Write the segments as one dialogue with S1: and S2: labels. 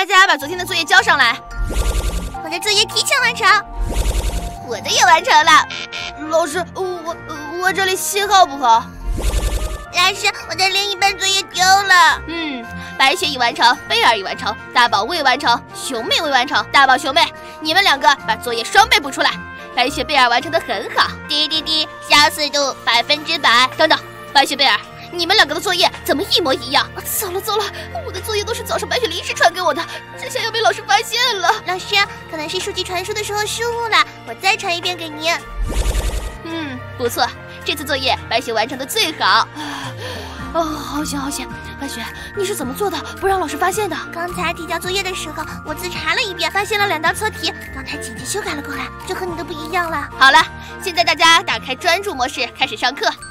S1: 家把昨天的作业交上来。
S2: 我的作业提前完成，
S1: 我的也完成了。老师，我这里信号不好。
S2: 老师，我的另一半作业丢了。
S1: 白雪已完成，贝尔已完成，大宝未完成，熊妹未完成。大宝、熊妹，你们两个把作业双倍补出来。白雪、贝尔完成的很好，
S2: 滴滴滴，相似度100%。
S1: 等等，白雪、贝尔，你们两个的作业怎么一模一样？
S2: 糟了，我的作业都是早上白雪临时传给我的，这下要被老师发现了。老师，可能是数据传输的时候失误了，我再传一遍给您。
S1: 不错，这次作业白雪完成的最好。好险！白雪，你是怎么做的，不让老师发现的？
S2: 刚才提交作业的时候，我自查了一遍，发现了2道错题，刚才紧急修改了过来，这和你的不一样了。
S1: 好了，现在大家打开专注模式，开始上课。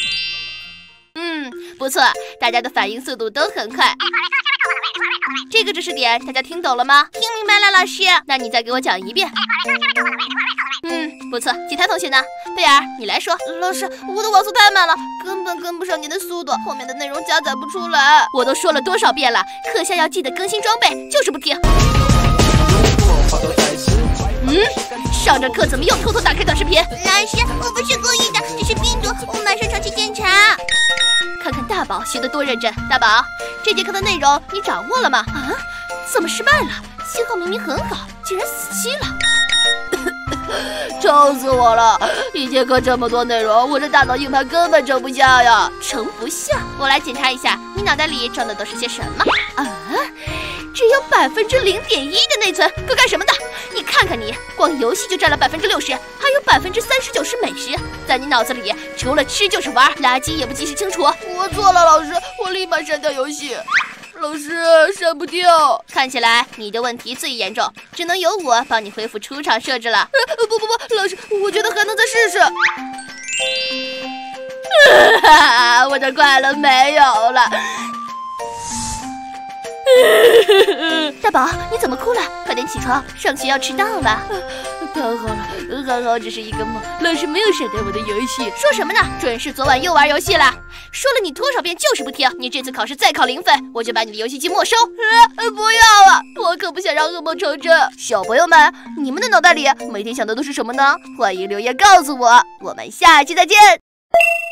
S1: 不错，大家的反应速度都很快。这个知识点大家听懂了吗？
S2: 听明白了，老师。
S1: 那你再给我讲一遍。不错，其他同学呢？贝尔，你来说。
S2: 老师，我的网速太慢了，根本跟不上您的速度，后面的内容加载不出来。
S1: 我都说了多少遍了，课下要记得更新装备，就是不听。上着课怎么又偷偷打开短视频？
S2: 老师，我不是故意的，这是病毒，我马上上去检查。
S1: 看看大宝学得多认真。大宝，这节课的内容你掌握了吗？怎么失败了？信号明明很好，竟然死机了。
S2: 愁死我了！一节课这么多内容，我这大脑硬盘根本盛不下呀！
S1: 盛不下？我来检查一下，你脑袋里装的都是些什么？只有0.1%的内存，够干什么的？你看看你，光游戏就占了60%，还有39%是美食，在你脑子里除了吃就是玩，垃圾也不及时清除。
S2: 我错了，老师，我立马删掉游戏。老师，删不掉。
S1: 看起来你的问题最严重，只能由我帮你恢复出厂设置了。
S2: 不，老师，我觉得还能再试试。
S1: 我的快乐没有了。大宝，你怎么哭了？快点起床，上学要迟到了。
S2: 太好了，还好只是一个梦，老师没有删掉我的游戏。
S1: 说什么呢？准是昨晚又玩游戏了。说了你多少遍就是不听，你这次考试再考0分，我就把你的游戏机没收。
S2: 不要啊！我可不想让噩梦成真。
S1: 小朋友们，你们的脑袋里每天想的都是什么呢？欢迎留言告诉我，我们下期再见。